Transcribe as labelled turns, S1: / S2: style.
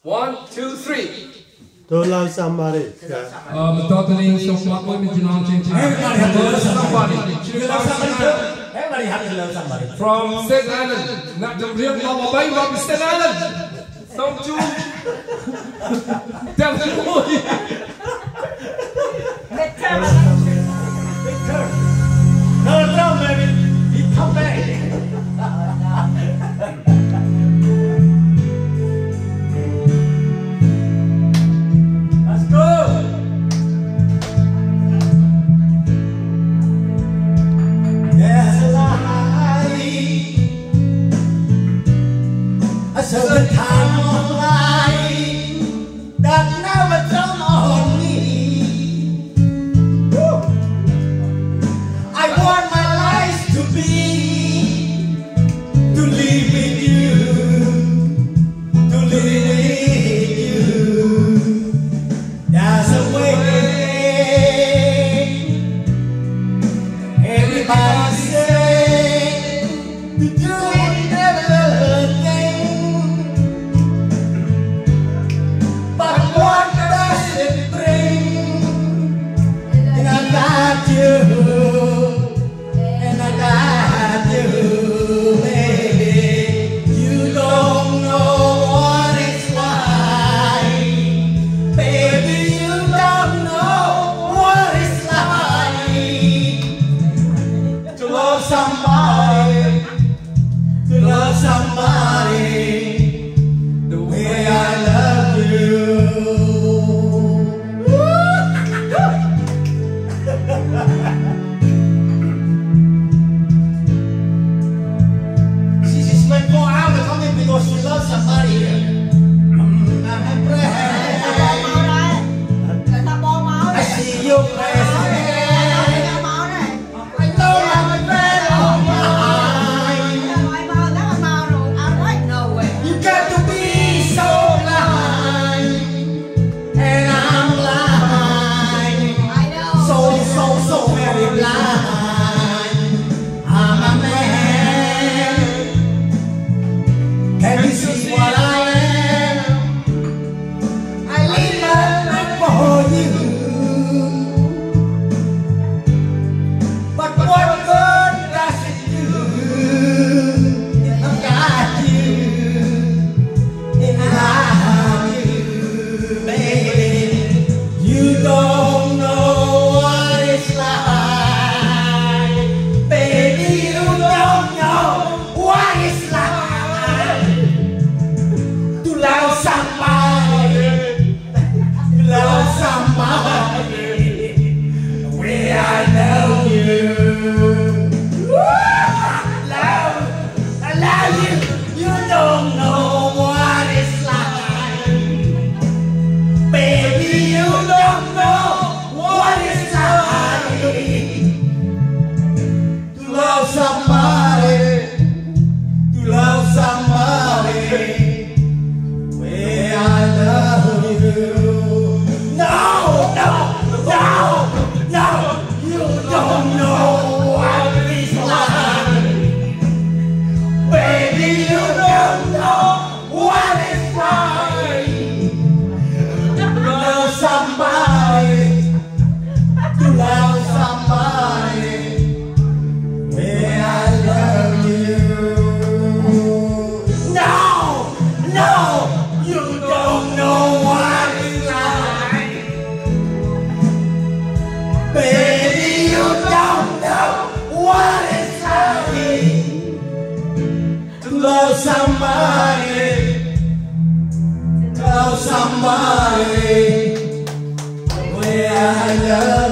S1: 1, 2, 3.
S2: To love somebody.
S1: Everybody has to love somebody. From Staten Island. Not the real mama baby from Staten Island. Don't you? Tell them who you
S3: No, baby. He come back. So the time of life that never dawned on me. I want my life to be, to live with you, to live with you. There's a way. Everybody say to do it never again. Somebody the way I love you. She spent 4 hours coming because she loves somebody. I see your face. Somebody, where I love